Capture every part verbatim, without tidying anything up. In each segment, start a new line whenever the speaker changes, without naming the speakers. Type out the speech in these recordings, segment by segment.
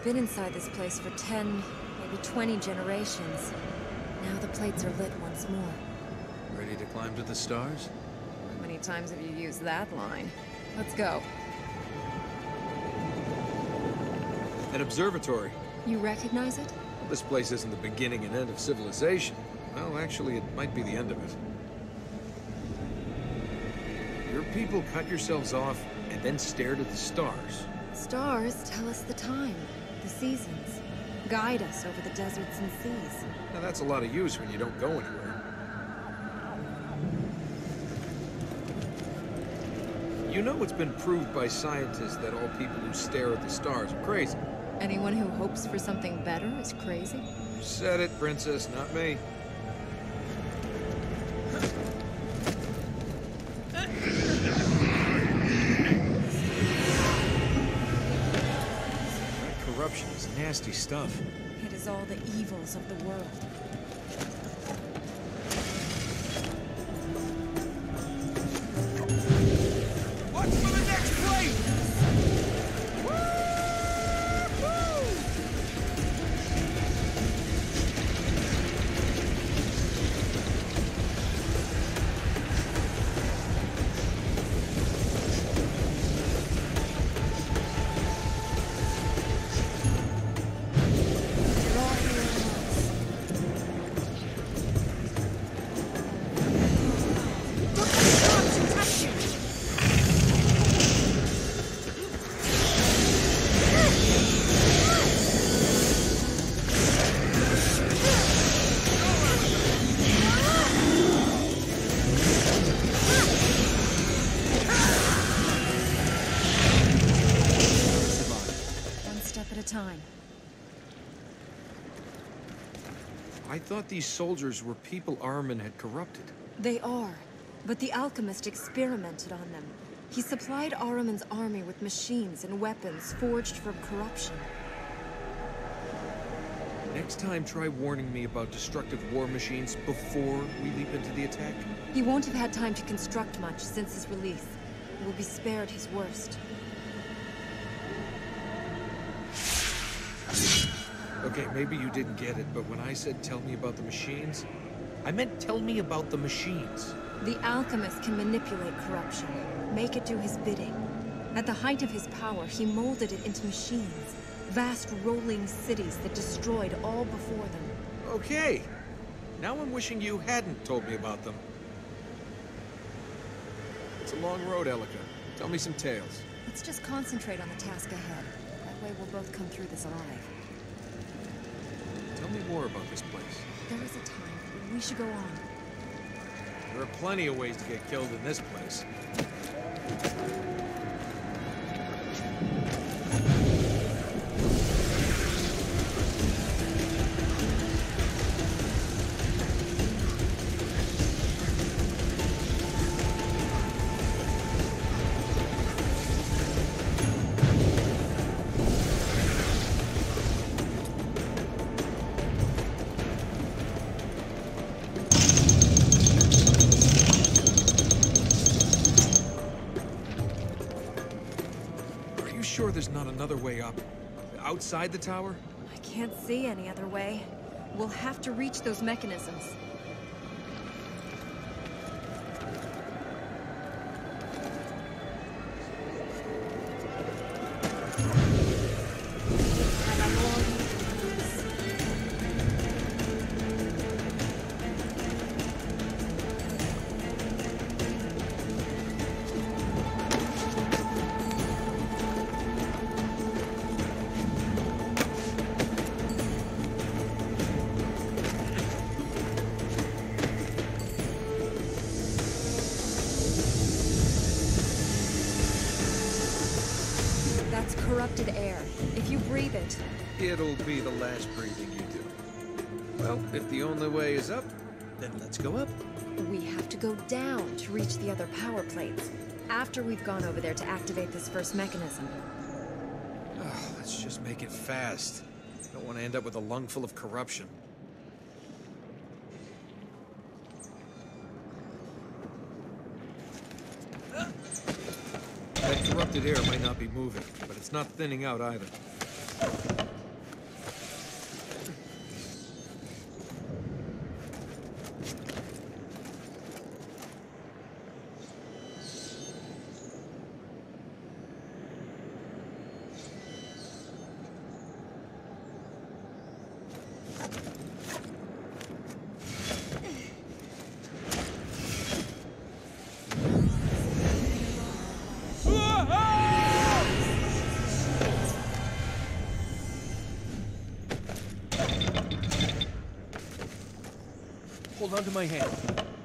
been inside this place for ten, maybe twenty generations. Now the plates are lit once more.
Ready to climb to the stars?
How many times have you used that line? Let's go.
An observatory.
You recognize it?
Well, this place isn't the beginning and end of civilization. Well, actually, it might be the end of it. Your people cut yourselves off and then stared at the stars.
Stars tell us the time, the seasons, guide us over the deserts and seas.
Now, that's a lot of use when you don't go anywhere. You know it's been proved by scientists that all people who stare at the stars are crazy.
Anyone who hopes for something better is crazy?
You said it, Princess, not me. Corruption is nasty stuff.
It is all the evils of the world.
What's for the next plate?
Time.
I thought these soldiers were people Ahriman had corrupted.
They are, but the alchemist experimented on them. He supplied Ahriman's army with machines and weapons forged from corruption.
Next time, try warning me about destructive war machines before we leap into the attack.
He won't have had time to construct much since his release. He will be spared his worst.
Okay, maybe you didn't get it, but when I said tell me about the machines, I meant tell me about the machines.
The alchemist can manipulate corruption, make it do his bidding. At the height of his power, he molded it into machines. Vast rolling cities that destroyed all before them.
Okay. Now I'm wishing you hadn't told me about them. It's a long road, Elika. Tell me some tales.
Let's just concentrate on the task ahead. That way we'll both come through this alive.
Tell me more about this place.
There is a time. We should go on.
There are plenty of ways to get killed in this place. Sure there's not another way up? Outside the tower?
I can't see any other way. We'll have to reach those mechanisms. That's corrupted air. If you breathe it...
It'll be the last breathing you do. Well, if the only way is up, then let's go up.
We have to go down to reach the other power plates. After we've gone over there to activate this first mechanism.
Oh, let's just make it fast. Don't want to end up with a lung full of corruption. That corrupted air might not be moving, but it's not thinning out either. Hold on to my hand.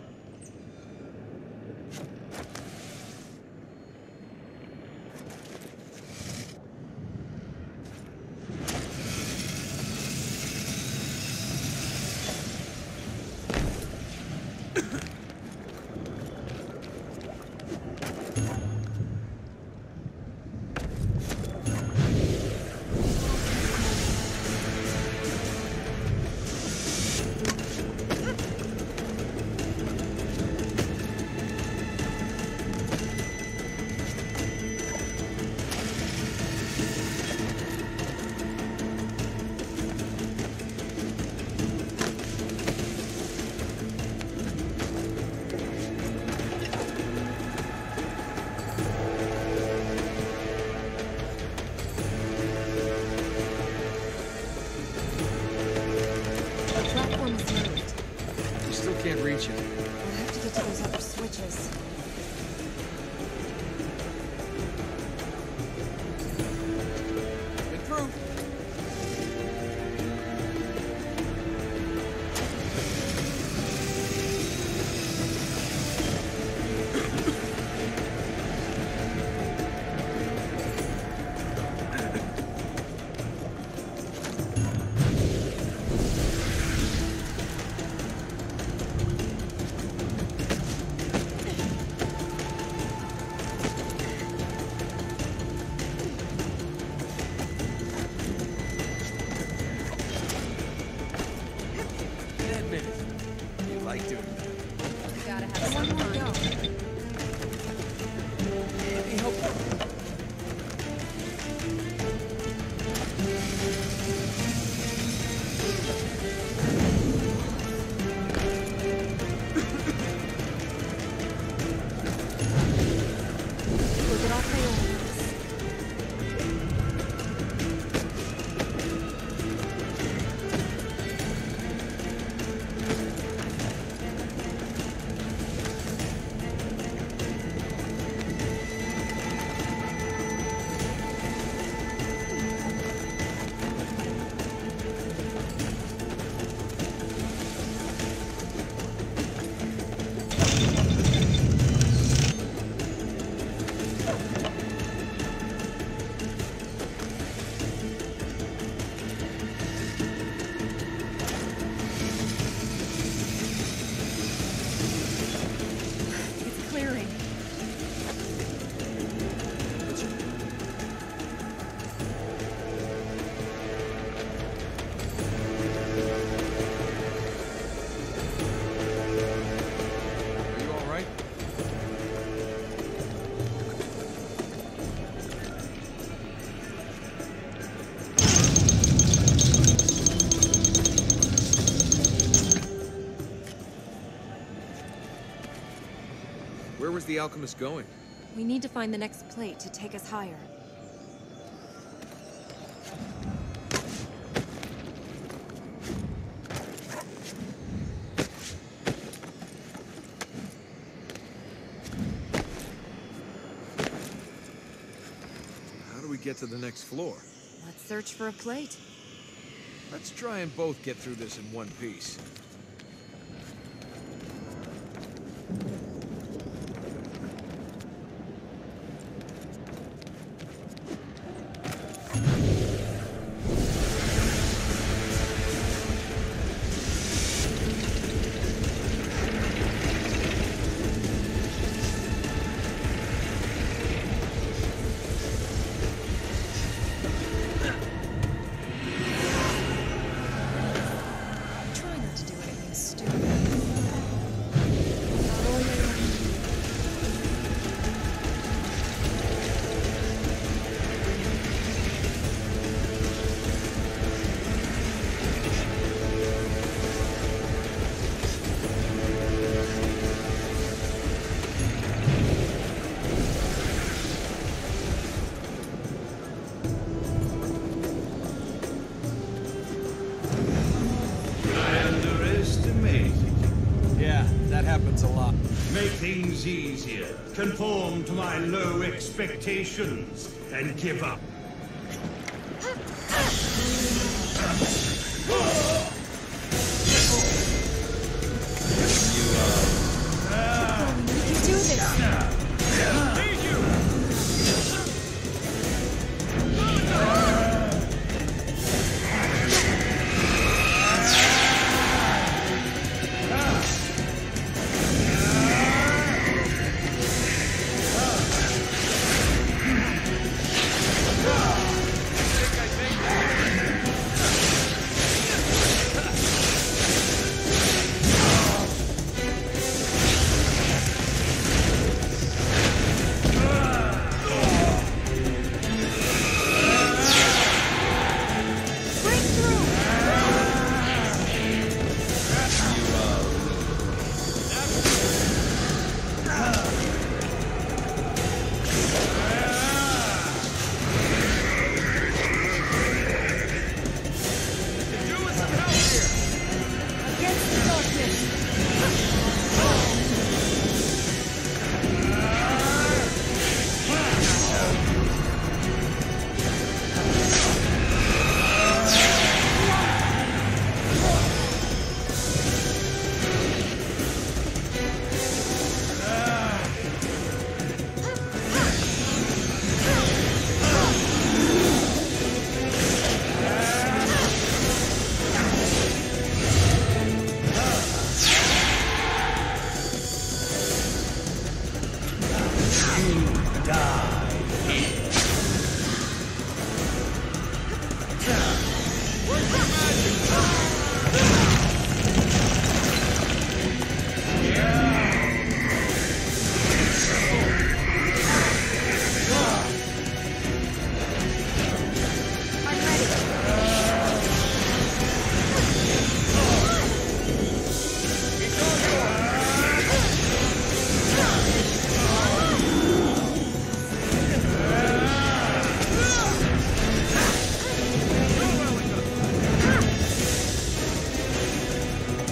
Can't reach it.
I'll have to get to those other switches.
Get through. Where was the alchemist going?
We need to find the next plate to take us higher.
How do we get to the next floor?
Let's search for a plate.
Let's try and both get through this in one piece. Happens a lot.
Make things easier. Conform to my low expectations and give up.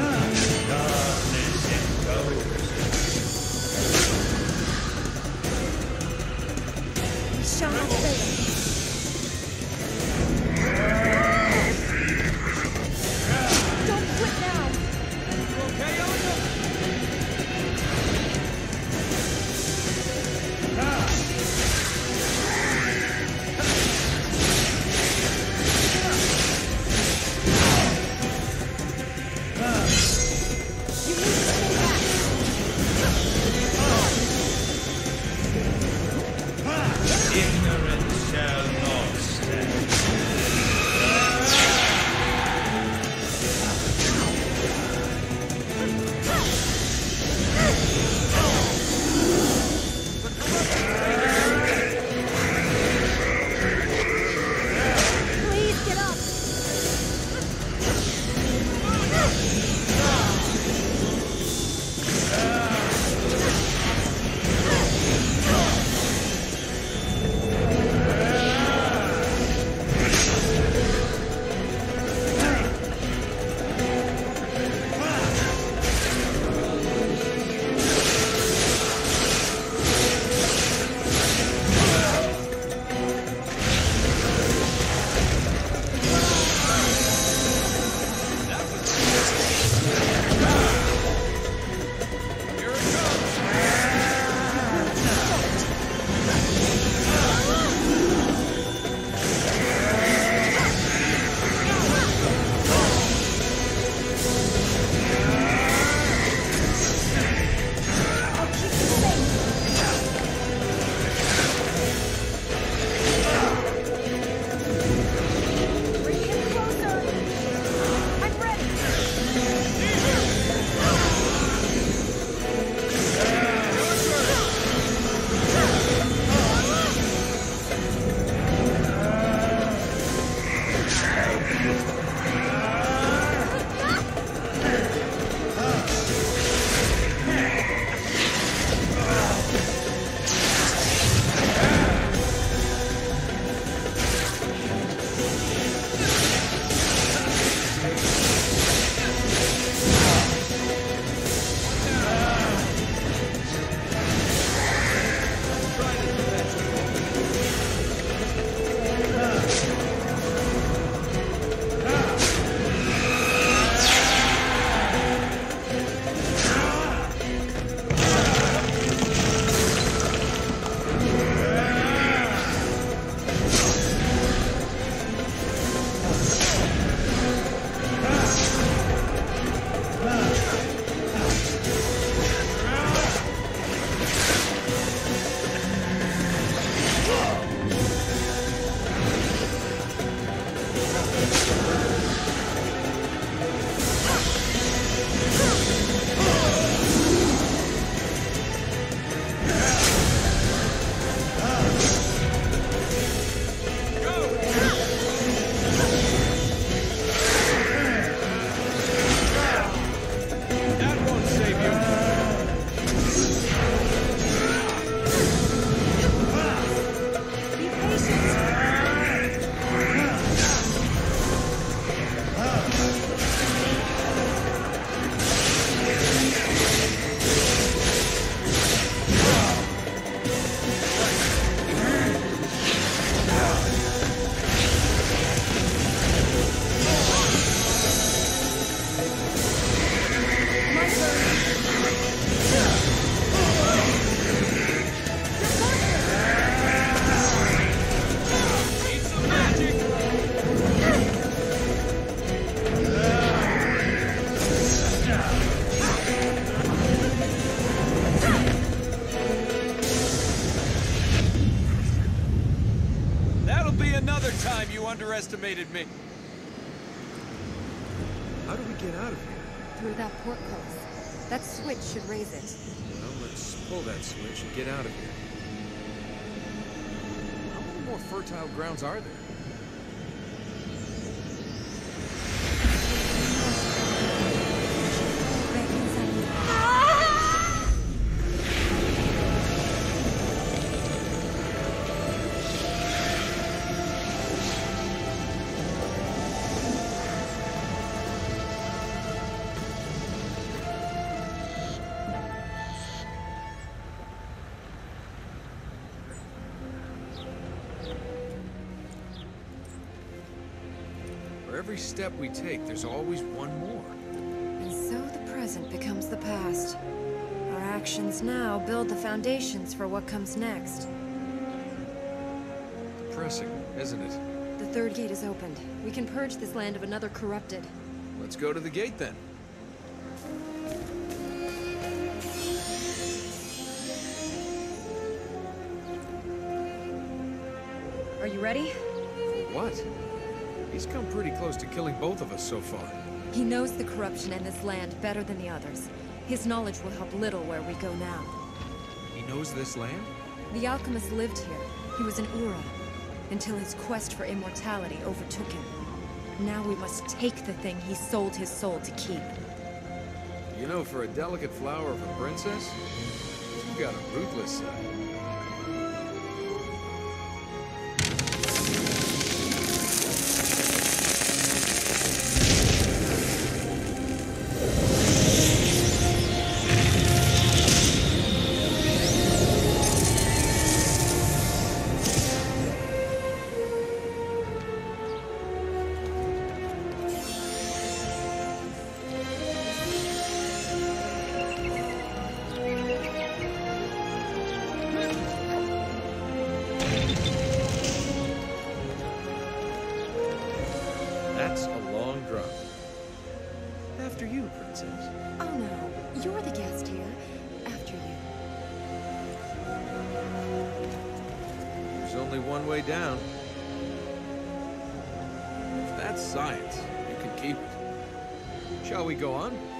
Darkness enfolds
We shall not fail. Don't quit now!
Okay, Anya?
You need to stay back!
ignorance shall not stand.
Please get up! Bring him closer! I'm ready!
That won't save you.
Be patient! My turn!
Need some magic. That'll be another time you underestimated me. How do we get out of here?
Through that portcullis. That switch should raise it.
Well, let's pull that switch and get out of here. How many more fertile grounds are there? every step we take, there's always one more.
And so the present becomes the past. Our actions now build the foundations for what comes next.
Depressing, isn't it?
The third gate is opened. We can purge this land of another corrupted.
Let's go to the gate then.
Are you ready?
What? He's come pretty close to killing both of us so far.
He knows the corruption in this land better than the others. His knowledge will help little where we go now.
He knows this land?
The alchemist lived here. He was an Ura, until his quest for immortality overtook him. Now we must take the thing he sold his soul to keep.
You know, for a delicate flower of a princess, you've got a ruthless side. That's a long drop. After you, princess.
Oh no, you're the guest here. After you.
There's only one way down. If that's science, you can keep it. Shall we go on?